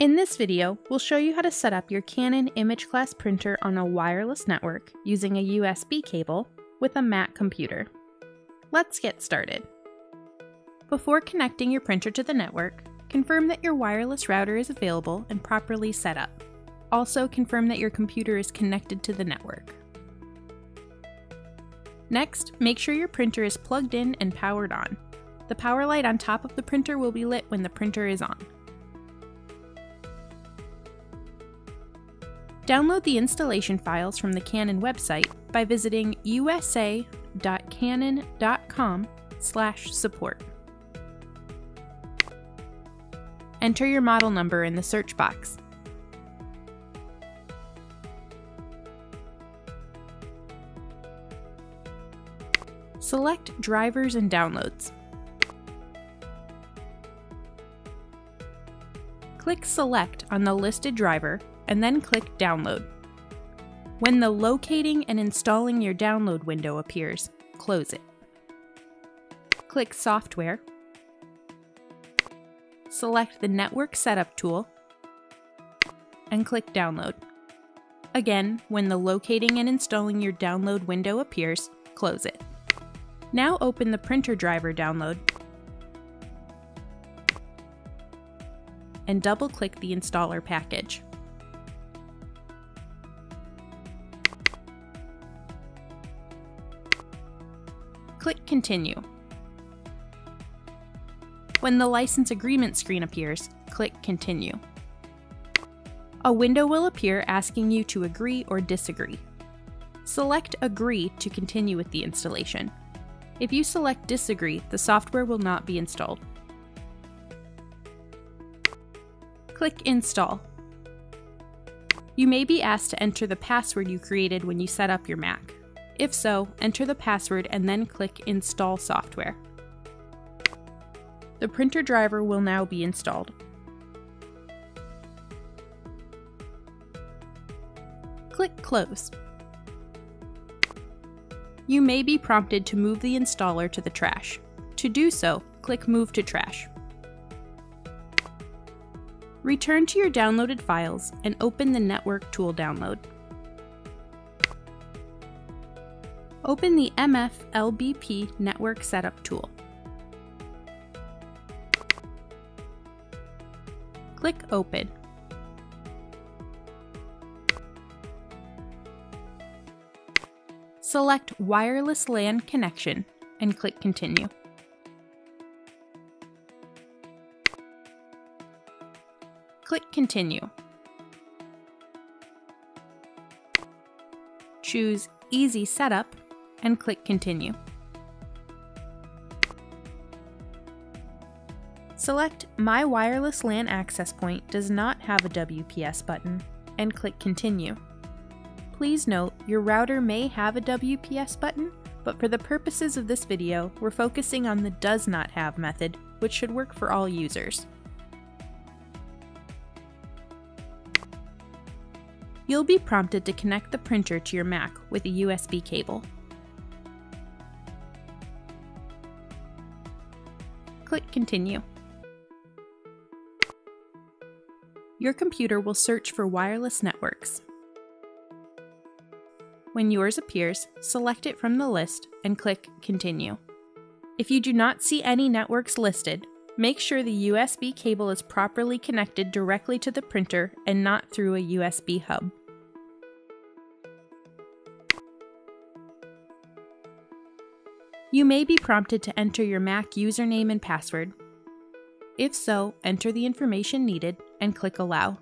In this video, we'll show you how to set up your Canon imageCLASS printer on a wireless network using a USB cable with a Mac computer. Let's get started. Before connecting your printer to the network, confirm that your wireless router is available and properly set up. Also, confirm that your computer is connected to the network. Next, make sure your printer is plugged in and powered on. The power light on top of the printer will be lit when the printer is on. Download the installation files from the Canon website by visiting usa.canon.com/support. Enter your model number in the search box. Select Drivers and Downloads. Click Select on the listed driver and then click Download. When the Locating and Installing Your Download window appears, close it. Click Software. Select the Network Setup tool and click Download. Again, when the Locating and Installing Your Download window appears, close it. Now open the printer driver download and double-click the installer package. Click Continue. When the license agreement screen appears, click Continue. A window will appear asking you to agree or disagree. Select Agree to continue with the installation. If you select Disagree, the software will not be installed. Click Install. You may be asked to enter the password you created when you set up your Mac. If so, enter the password and then click Install Software. The printer driver will now be installed. Click Close. You may be prompted to move the installer to the trash. To do so, click Move to Trash. Return to your downloaded files and open the Network Tool download. Open the LBP Network Setup tool. Click Open. Select Wireless LAN Connection and click Continue. Click Continue. Choose Easy Setup and click Continue. Select My Wireless LAN Access Point does not have a WPS button and click Continue. Please note, your router may have a WPS button, but for the purposes of this video, we're focusing on the Does Not Have method, which should work for all users. You'll be prompted to connect the printer to your Mac with a USB cable. Click Continue. Your computer will search for wireless networks. When yours appears, select it from the list and click Continue. If you do not see any networks listed, make sure the USB cable is properly connected directly to the printer and not through a USB hub. You may be prompted to enter your Mac username and password. If so, enter the information needed and click Allow.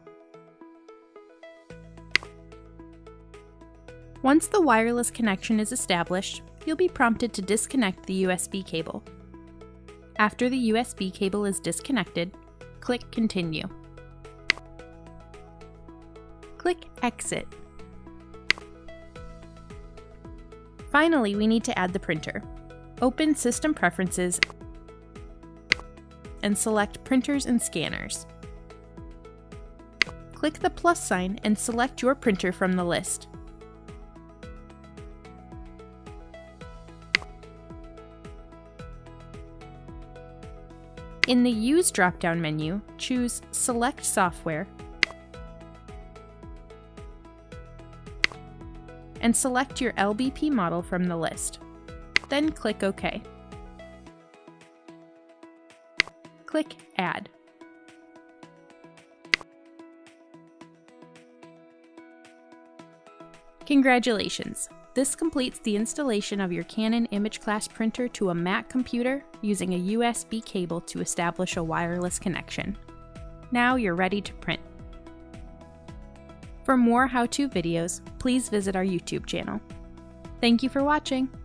Once the wireless connection is established, you'll be prompted to disconnect the USB cable. After the USB cable is disconnected, click Continue. Click Exit. Finally, we need to add the printer. Open System Preferences and select Printers and Scanners. Click the plus sign and select your printer from the list. In the Use drop-down menu, choose Select Software and select your LBP model from the list. Then click OK. Click Add. Congratulations! This completes the installation of your Canon imageCLASS printer to a Mac computer using a USB cable to establish a wireless connection. Now you're ready to print. For more how-to videos, please visit our YouTube channel. Thank you for watching!